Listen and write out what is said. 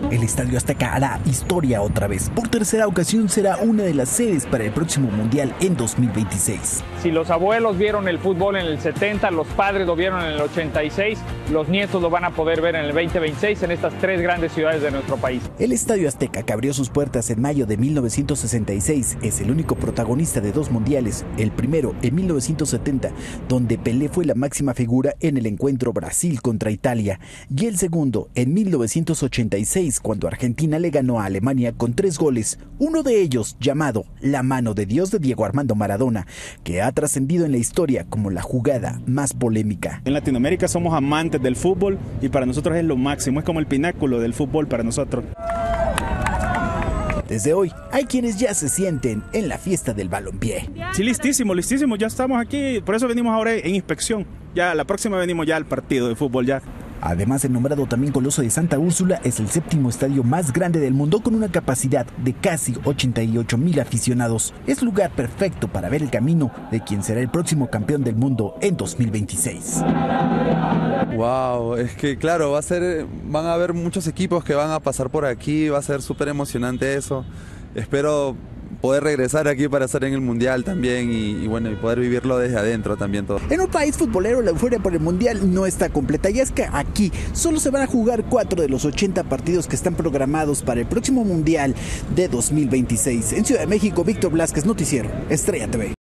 El Estadio Azteca hará historia otra vez. Por tercera ocasión será una de las sedes para el próximo Mundial en 2026. Si los abuelos vieron el fútbol en el 70, los padres lo vieron en el 86, los nietos lo van a poder ver en el 2026 en estas tres grandes ciudades de nuestro país. El Estadio Azteca, que abrió sus puertas en mayo de 1966, es el único protagonista de dos mundiales. El primero en 1970, donde Pelé fue la máxima figura en el encuentro Brasil contra Italia, y el segundo en 1986, cuando Argentina le ganó a Alemania con 3 goles, uno de ellos llamado La Mano de Dios de Diego Armando Maradona, que ha trascendido en la historia como la jugada más polémica. En Latinoamérica somos amantes del fútbol y para nosotros es lo máximo, es como el pináculo del fútbol para nosotros. Desde hoy, hay quienes ya se sienten en la fiesta del balompié. Sí, listísimo, ya estamos aquí, por eso venimos ahora en inspección. Ya la próxima venimos ya al partido de fútbol ya. Además, el nombrado también Coloso de Santa Úrsula es el séptimo estadio más grande del mundo con una capacidad de casi 88,000 aficionados. Es lugar perfecto para ver el camino de quien será el próximo campeón del mundo en 2026. Wow, es que claro, van a haber muchos equipos que van a pasar por aquí, va a ser súper emocionante eso. Espero poder regresar aquí para estar en el Mundial también y poder vivirlo desde adentro también todo. En un país futbolero la euforia por el Mundial no está completa, y es que aquí solo se van a jugar 4 de los 80 partidos que están programados para el próximo Mundial de 2026. En Ciudad de México, Víctor Blasquez, Noticiero Estrella TV.